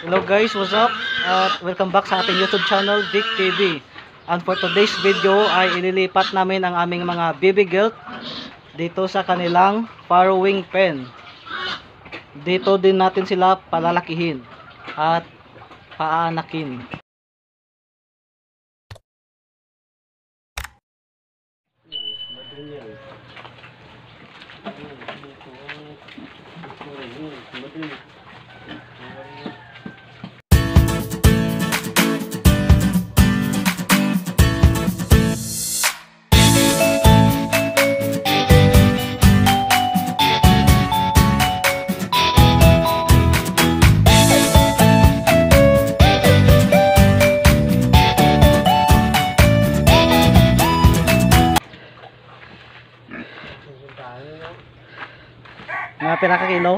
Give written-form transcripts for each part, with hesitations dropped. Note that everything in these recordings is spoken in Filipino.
Hello guys, what's up? Welcome back sa ating YouTube channel, Vic TV. And for today's video ay ililipat namin ang aming mga baby goat dito sa kanilang farrowing pen. Dito din natin sila palalakihin at paanakin. Mga pinakakilo?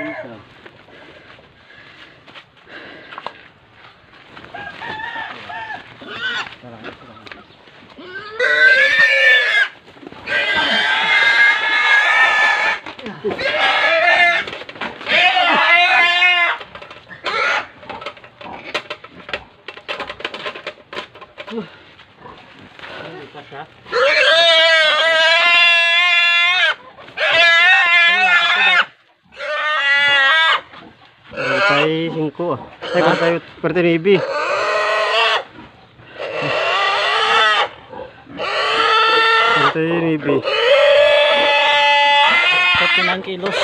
Tay 5 ah. Tay kan tayo pertinibi. 49 kilos.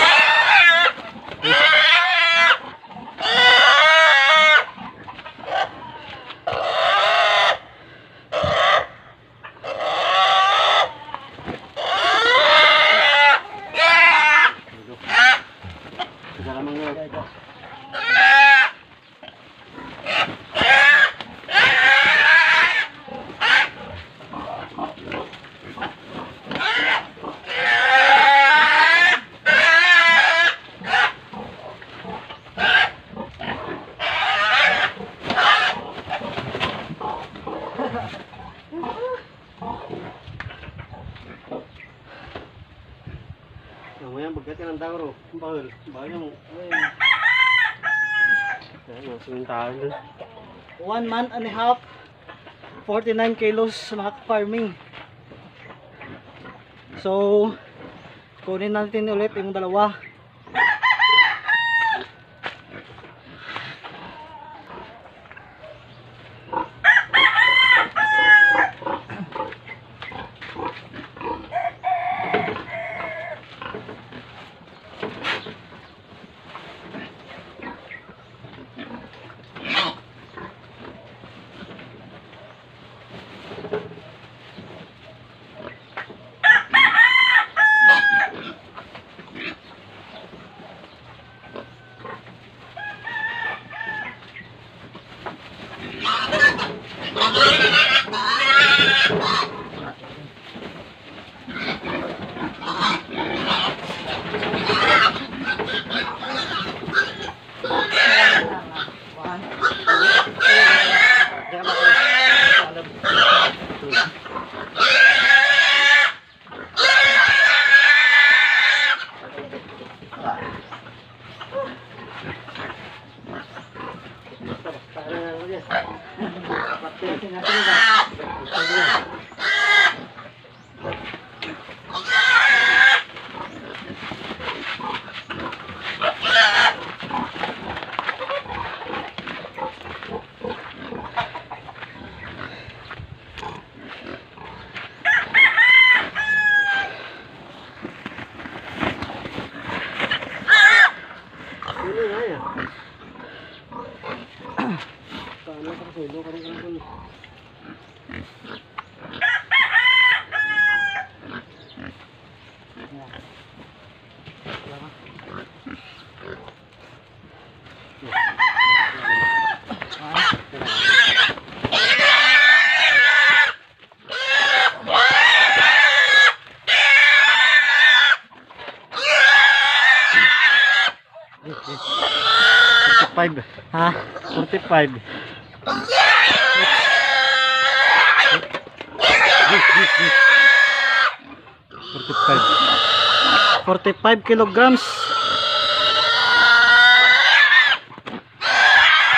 Yang begatnya nantang ro, bahul, bahul. Ayan, sementara. 1 month and a half, 49 kilos mga farming. So, kunin natin ulit yung dalawa. Ha? 45. 45 kilograms.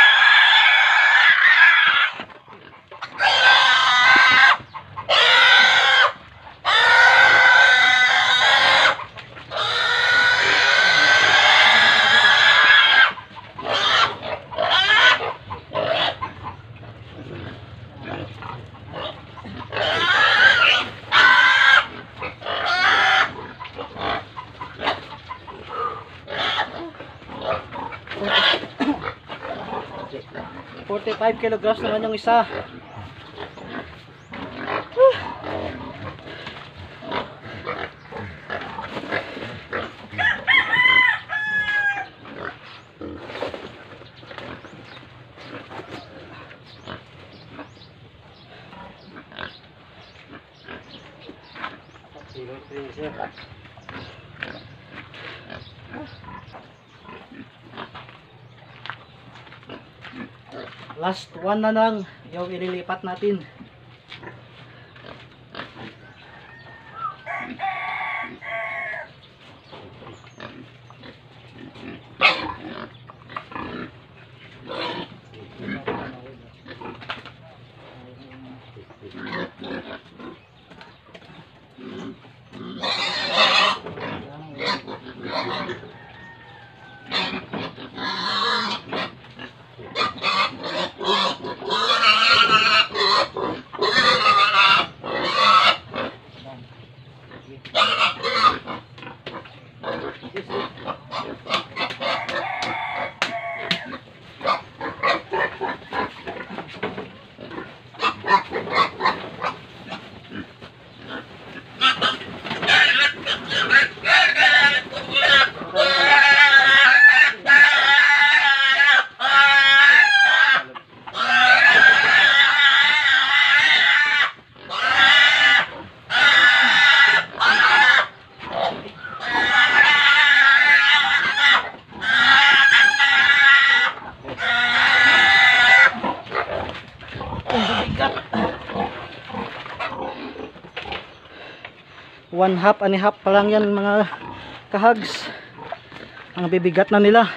45 kilograms naman yung isa. Silot rin siya. Last one na lang yung ililipat natin. One half and a half pa lang yan mga kahags. Ang bibigat na nila.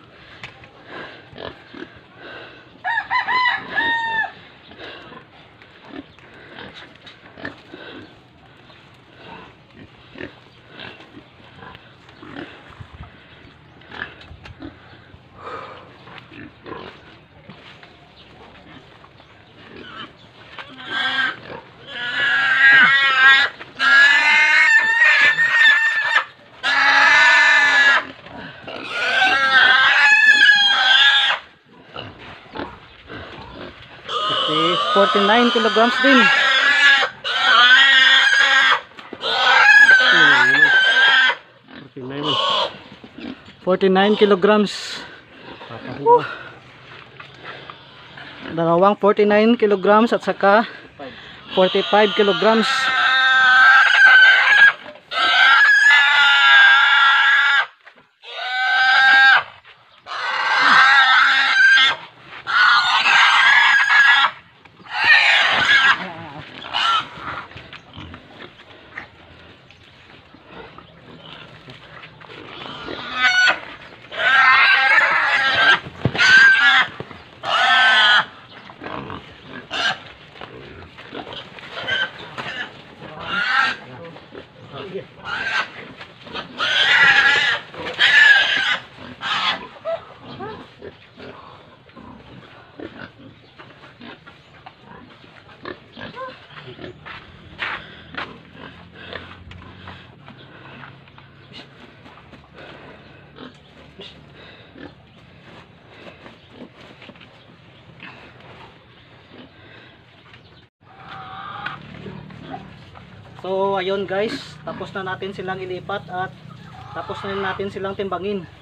Okay, 49 kilograms din. 49 kilograms. Dalawang 49 kilograms at saka 45 kilograms. So ayun guys, tapos na natin silang ilipat at tapos na natin silang timbangin.